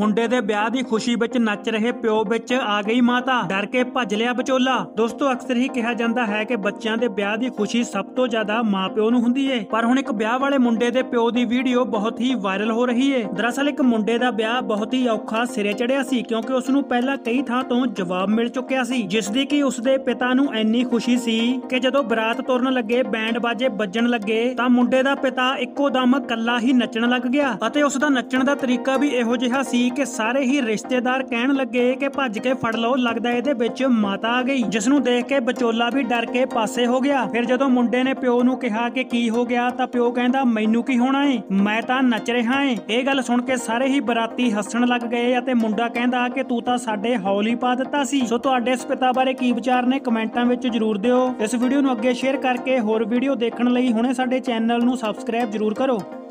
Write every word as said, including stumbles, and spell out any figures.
ਮੁੰਡੇ ਦੇ ਵਿਆਹ ਦੀ ਖੁਸ਼ੀ ਵਿੱਚ ਨੱਚ ਰਹੇ ਪਿਓ ਵਿੱਚ ਆ ਗਈ ਮਾਤਾ, ਡਰ ਕੇ ਭੱਜ ਲਿਆ ਵਿਚੋਲਾ। ਦੋਸਤੋ ਅਕਸਰ ਹੀ ਕਿਹਾ ਜਾਂਦਾ ਹੈ ਕਿ ਬੱਚਿਆਂ ਦੇ ਵਿਆਹ ਦੀ ਖੁਸ਼ੀ ਸਭ ਤੋਂ ਜ਼ਿਆਦਾ ਮਾਂ-ਪਿਓ ਨੂੰ ਹੁੰਦੀ ਏ, ਪਰ ਹੁਣ ਇੱਕ ਵਿਆਹ ਵਾਲੇ ਮੁੰਡੇ ਦੇ ਪਿਓ ਦੀ ਵੀਡੀਓ ਬਹੁਤ ਹੀ ਵਾਇਰਲ ਹੋ ਰਹੀ ਏ। ਦਰਅਸਲ ਇੱਕ ਮੁੰਡੇ ਦਾ ਵਿਆਹ ਬਹੁਤ ਹੀ ਔਖਾ ਸਿਰੇ ਚੜਿਆ ਸੀ, ਕਿਉਂਕਿ ਉਸ ਨੂੰ ਪਹਿਲਾਂ ਕਈ ਥਾਂ ਤੋਂ ਜਵਾਬ ਮਿਲ ਚੁੱਕਿਆ ਸੀ, ਜਿਸ ਦੀ ਕਿ ਉਸ ਦੇ ਪਿਤਾ ਨੂੰ ਇੰਨੀ ਖੁਸ਼ੀ ਸੀ ਕਿ ਜਦੋਂ ਬਰਾਤ ਤੁਰਨ ਲੱਗੇ, ਬੈਂਡ ਬਾਜੇ ਵੱਜਣ ਲੱਗੇ ਤਾਂ ਮੁੰਡੇ ਦਾ ਪਿਤਾ ਇੱਕੋ ਦਮ ਕੱਲਾ ਹੀ ਨੱਚਣ ਲੱਗ ਗਿਆ ਅਤੇ ਉਸ ਦਾ ਨੱਚਣ ਦਾ ਤਰੀਕਾ ਵੀ ਇਹੋ ਜਿਹਾ ਸੀ ਕਿ ਸਾਰੇ ਹੀ ਰਿਸ਼ਤੇਦਾਰ ਕਹਿਣ ਲੱਗੇ ਕਿ ਭੱਜ ਕੇ ਫੜ ਲਓ, ਲੱਗਦਾ ਇਹਦੇ ਵਿੱਚ ਮਾਤਾ ਆ ਗਈ, ਜਿਸ ਨੂੰ ਦੇਖ ਕੇ ਵਿਚੋਲਾ ਵੀ ਡਰ ਕੇ ਪਾਸੇ ਹੋ ਗਿਆ। ਫਿਰ ਜਦੋਂ ਮੁੰਡੇ ਨੇ ਪਿਓ ਨੂੰ ਕਿਹਾ ਕਿ ਕੀ ਹੋ ਗਿਆ ਤਾਂ ਪਿਓ ਕਹਿੰਦਾ ਮੈਨੂੰ ਕੀ ਹੋਣਾ ਏ, ਮੈਂ ਤਾਂ ਨੱਚ ਰਿਹਾ ਏ। ਇਹ ਗੱਲ ਸੁਣ ਕੇ ਸਾਰੇ ਹੀ ਬਰਾਤੀ ਹੱਸਣ ਲੱਗ ਗਏ ਅਤੇ ਮੁੰਡਾ ਕਹਿੰਦਾ ਕਿ ਤੂੰ ਤਾਂ ਸਾਡੇ ਹੌਲ ਹੀ ਪਾ ਦਿੱਤਾ ਸੀ। ਸੋ ਤੁਹਾਡੇ ਇਸ ਪਿਤਾ ਬਾਰੇ ਕੀ ਵਿਚਾਰ ਨੇ, ਕਮੈਂਟਾਂ ਵਿੱਚ ਜਰੂਰ ਦਿਓ। ਇਸ ਵੀਡੀਓ ਨੂੰ ਅੱਗੇ ਸ਼ੇਅਰ ਕਰਕੇ ਹੋਰ ਵੀਡੀਓ ਦੇਖਣ ਲਈ ਹੁਣੇ ਸਾਡੇ ਚੈਨਲ ਨੂੰ ਸਬਸਕ੍ਰਾਈਬ ਜਰੂਰ ਕਰੋ।